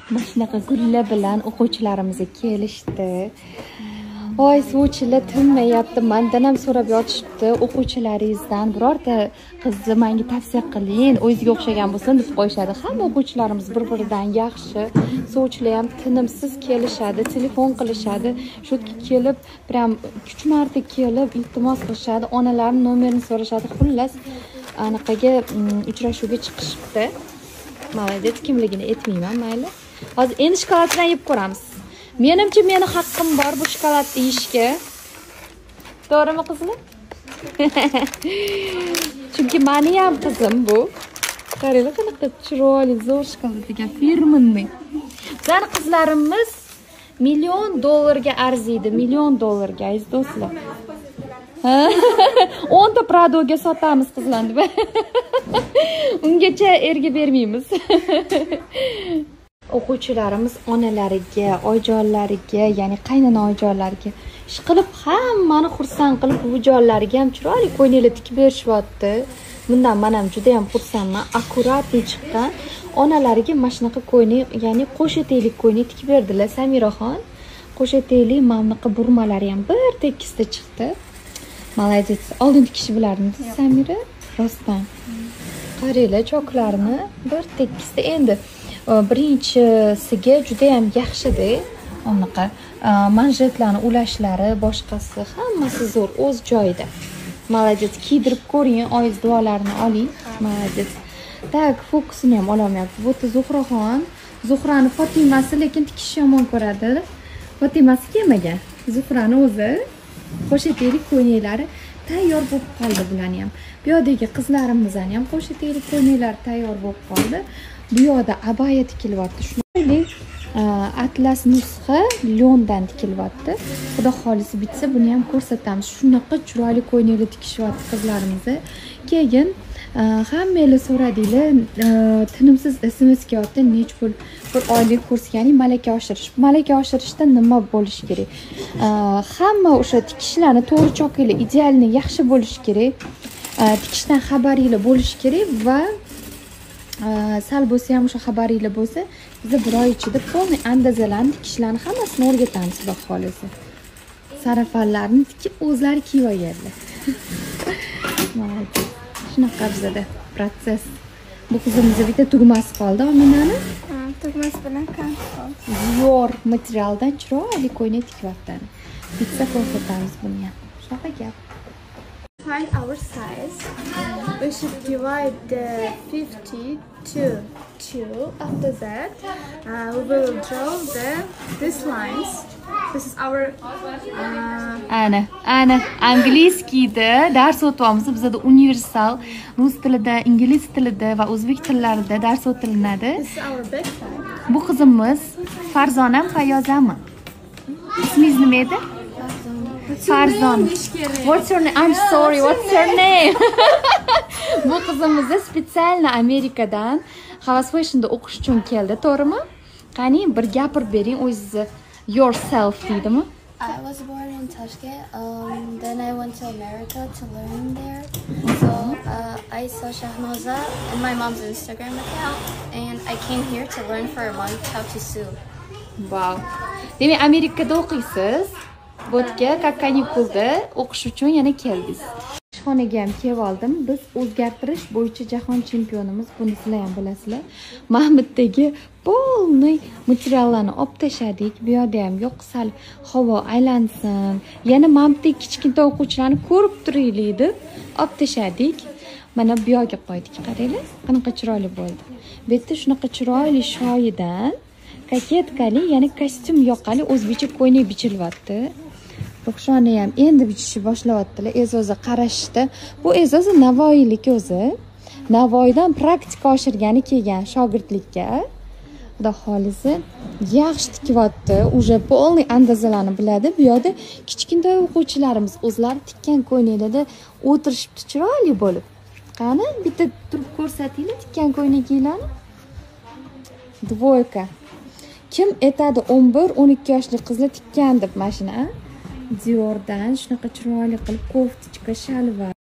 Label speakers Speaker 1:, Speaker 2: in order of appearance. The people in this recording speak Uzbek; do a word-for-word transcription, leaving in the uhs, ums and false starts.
Speaker 1: Mana shunaqa gullar bilan o'quvchilarimiz kelishdi. Voy, sovchilar tinmayapti. Mendan ham so'rab yotishibdi. O'quvchilaringizdan birorta qizni menga tavsiya qiling, o'ziga o'xshagan bo'lsin deb qo'yishadi. Hamma o'quvchilarimiz bir-biridan yaxshi. Sovchilar ham tinimsiz kelishadi, telefon qilishadi. Shu kelib, prям uch marta kelib iltimos qilishadi, onalarning nomerini so'rashadi. Xullas, anaqaga uchrashuvga chiqishibdi. Молодец, kimligini aytmayman, mayli. Hozir endi shokoladdan yeb ko'ramiz. Menimcha meni haqqim bor bu shokoladni yeyishga. To'g'rimi, qizlar? Chunki meni ham qizim bu. Qaranglar, qanaqa chiroyli zo'r shokolad ekan, firmenniy. Bizning qizlarimiz million dollarga arziydi, million dollarga, aziz do'stlar. o'n ta Pradoga sotamiz qizlarni deb. Ungacha erga bermaymiz. O'quvchilarimiz onalariga, oyijonlariga, ya'ni qaynona oyijonlariga ish qilib hammani xursand qilib, buvijonlariga ham chiroyli ko'ylaklar tikib berishyapti. Bundan men ham juda ham xursandman. Akkuratli chiqqan. Onalariga mana shunaqa ko'ylak, ya'ni qo'sh eteklik ko'ylak tikib berdilar. Samiraxon qo'sh eteklik mamliqa burmalari ham bir tekisda chiqdi. Молодец. Oldin tikish bilarmidi Samira? Rostdan. Qaranglar, choklarni bir tekisda. Endi birinchisiga juda ham yaxshi-da. Unaqa manjetlarni ulashlari, boshqasi hammasi zo'r, o'z joyida. Молодец. Kiydirib ko'ring, oyiz duolarini oling. Молодец. Tak, fokusini ham olmayapti. Bu Zuhraxon, Zuhrani Fotimasi, lekin tikish yomon ko'radi. Fotimasi kelmagan. Zuhrani o'zi qo'sh eteklik ko'ylaklari tayyor bo'lib qoldi bularni ham. Bu yerdagi qizlarimizdan ham qo'sh eteklik ko'ylaklari tayyor bo'lib qoldi. Bu yerda abaya tikilyapti. Shunday atlas nusxa lyondan tikilyapti. Xudo xolisi bitsa buni ham ko'rsatamiz. Shunaqa chiroyli ko'ylaklar tikishyapti qizlarimiz. Keyin hammalar so'radinglar, tinimsiz S M S kelyapti, nech pul bir oylik kurs, ya'ni malaka oshirish. Malaka oshirishda nima bo'lish kerak? Hamma o'sha tikishlarni to'g'ri chokinglar, idealni yaxshi bo'lish kerak. Tikishdan xabaringlar bo'lish kerak va sal bo'lsa ham o'sha xabaringlar bo'lsa, biz bir oy ichida полный andazalarni tikishlarni hammasini o'rgatamiz, xudo xolisi. Sarafanlarni tikib o'zlari kiyib olganlar. Молодец. Shunaqa bizada proses. Bu qizimizda bitta tugmasi qoldi, Ominani.
Speaker 2: Ha, tugmasi bilan kant qoldi.
Speaker 1: Zo'r materialdan chiroyli ko'ylak tikyapti. Bitsa ko'rsatamiz buni ham. Shunaqa gap.
Speaker 2: Find our size. We should divide the fifty to two. After that, uh, we will draw the these lines. This is our uh,
Speaker 1: ana ana angliyskida dars o'tyapmiz. Bizda universal rus tilida, ingliz tilida va o'zbek tillarida dars o'tilinadi.
Speaker 2: This is our back side.
Speaker 1: Bu qizimiz Farzonam Fayozami. Ismingiz nima edi? Farzon. What's your name? I'm sorry. What's your name? Bu qizimiz spesialni Amerikadan Havas Fashionda o'qish uchun keldi, to'g'rimi? Qani bir gapirib bering o'zingizni. Yourself deydimi?
Speaker 3: I was born in Tashkent. Um, then I went to America to learn there. So uh, I saw Shahnoza in my mom's Instagram account, and I came here to learn for a month how to sew.
Speaker 1: Wow. Demak, Amerikada o'qiysiz. Bo'tga kanikularda o'qish uchun yana keldingiz. Ishxonaga ham kelib oldim. Biz o'zgartirish bo'yicha jahon chempionimiz, buni sizlar ham bilasizlar. Mahmuddagi полный materiallarni olib tashladik. Bu yerda ham yo'q, sal havo aylansin. Yana Mahmuddagi kichkina o'quvchilarni ko'rib turaylik deb olib tashladik. Mana bu yerga qo'ydik. Qaranglar, qanaqa chiroyli bo'ldi. Bu yerda shunaqa chiroyli shoyidan koketkali, ya'ni kostyum yoqali o'zbekcha ko'ylak bichilyapti. Ruxshona ham endi bichishni boshlayaptilar. E'zoza qarashdi. Bu E'zoza Navoiylik o'zi. Navoiydan praktika oshirgani kelgan shogirdlikka. Xudo xolisi yaxshi tikyapti. Уже полный andazalarni biladi. Bu yerda kichkina o'quvchilarimiz o'zlari tikkan ko'ylaklarda o'tirishibdi chiroyli bo'lib. Qani, bitta turib ko'rsatinglar tikkan ko'ylaklarni. Dvoyka. Kim aytadi o'n bir o'n ikki yoshli qizlar tikkan deb mashina? Diordan shunaqa chiroyli qilib koftichka, shalvar.